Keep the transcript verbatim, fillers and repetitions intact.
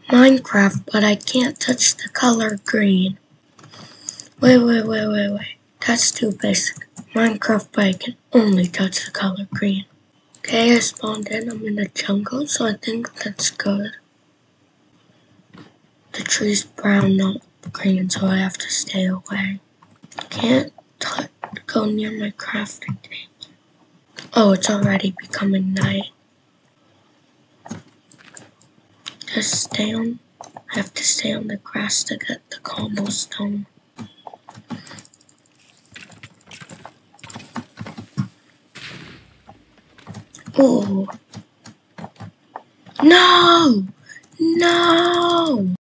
Minecraft, but I can't touch the color green. Wait, wait, wait, wait, wait. That's too basic. Minecraft, but I can only touch the color green. Okay, I spawned in. I'm in the jungle, so I think that's good. The tree's brown, not green, so I have to stay away. Can't touch, go near my crafting table. Oh, it's already becoming night. Just stay on. I have to stay on the grass to get the cobblestone. Oh. No! No!